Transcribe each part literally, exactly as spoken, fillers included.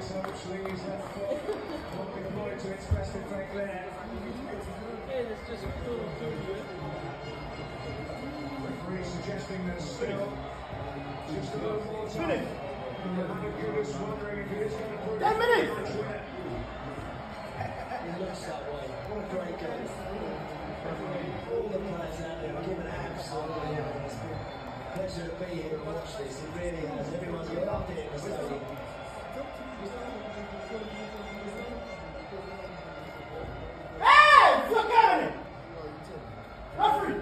his hopes, leaves left foot. Not deployed to its best effect there. It's just cool. Referee suggesting there's still just a little more time. Hammergood's wondering if he is going to put ten minutes! It looks that way. What a great game. All the players out there have given absolutely everything. It's been a pleasure to be here and watch this. It really has. Everyone's loved it in the stadium. Hey! Look at it! Referee!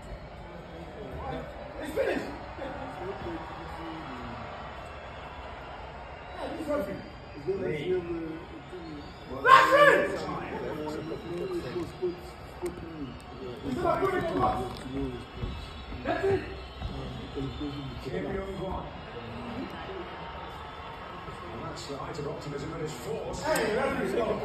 It's finished! Yeah, this referee. Referee! That's it. Gyan. That's the height of optimism at his force. Hey, referee, stop.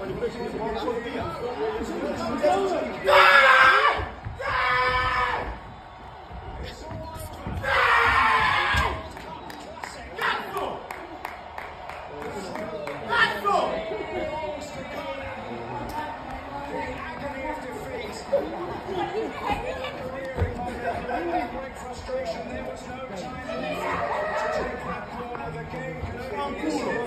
Frustration, there was no time left to take that corner. The game can only be